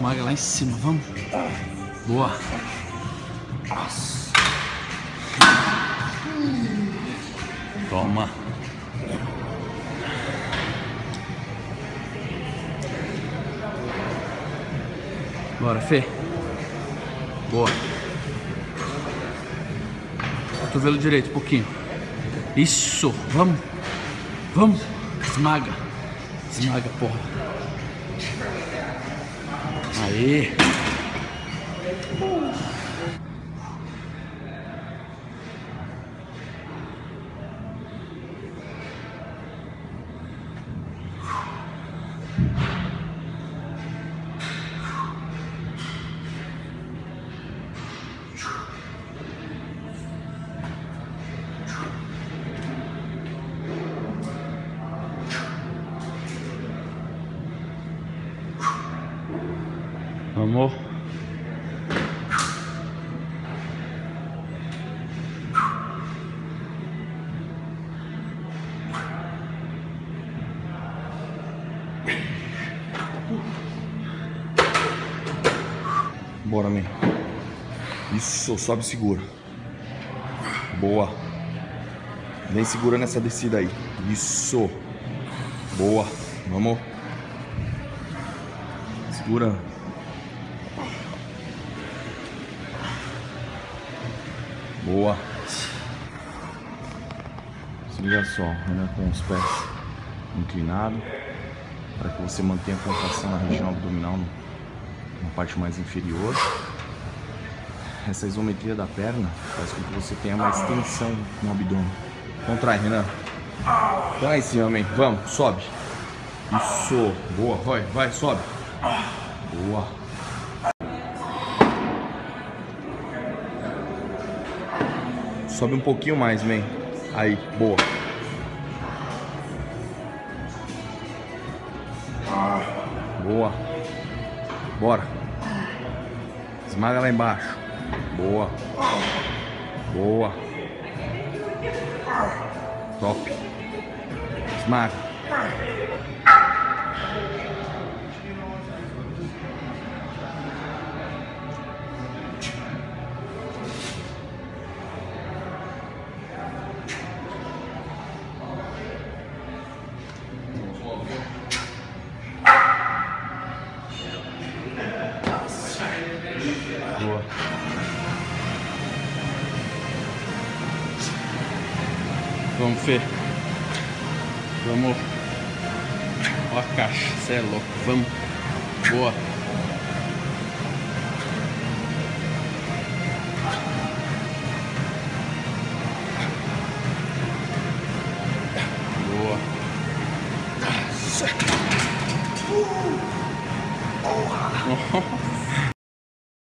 Esmaga lá em cima, vamos. Boa. Nossa. Toma. Bora, Fê. Boa. Cotovelo direito, um pouquinho. Isso, vamos. Vamos. Esmaga. Esmaga, porra. Aê. Vamos. Bora, man. Isso, sobe e segura. Boa. Vem segurando essa descida aí. Isso. Boa. Vamos. Segura. Boa. Se liga só, né, com os pés inclinados, para que você mantenha a contração na região abdominal, na parte mais inferior. Essa isometria da perna faz com que você tenha mais tensão no abdômen. Contrai, Renan. Lá em cima, man. Vamos, sobe. Isso. Boa, vai, sobe. Boa. Sobe um pouquinho mais, man. Aí, boa. Boa. Bora. Esmaga lá embaixo. Boa. Boa. Top. Esmaga. Boa. Vamos, Fê. Vamos. Ó a caixa, cê é louco. Vamos. Boa.